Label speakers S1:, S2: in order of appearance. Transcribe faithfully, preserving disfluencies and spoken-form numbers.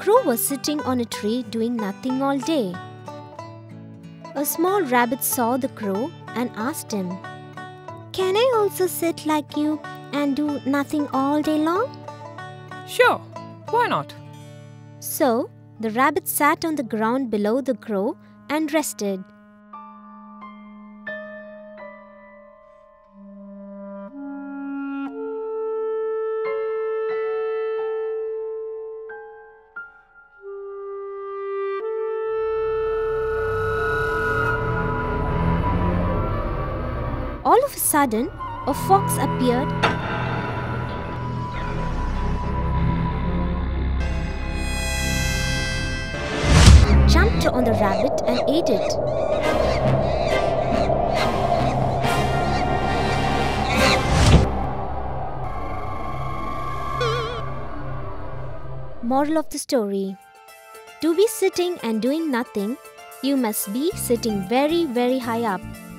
S1: crow was sitting on a tree doing nothing all day. A small rabbit saw the crow and asked him, "Can I also sit like you and do nothing all day long?"
S2: Sure, why not?
S1: So, the rabbit sat on the ground below the crow and rested. All of a sudden, a fox appeared jumped on the rabbit and ate it. Moral of the story: to be sitting and doing nothing, you must be sitting very, very high up.